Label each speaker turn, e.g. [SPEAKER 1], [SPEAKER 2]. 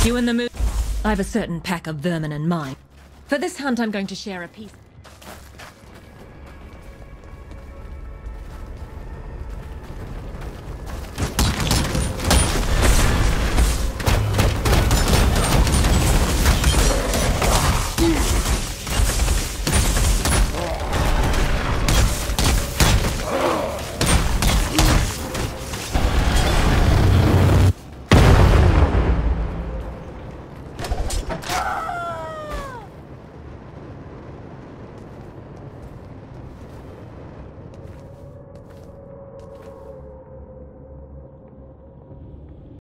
[SPEAKER 1] You in the mood? I've a certain pack of vermin in mind. For this hunt, I'm going to share a piece.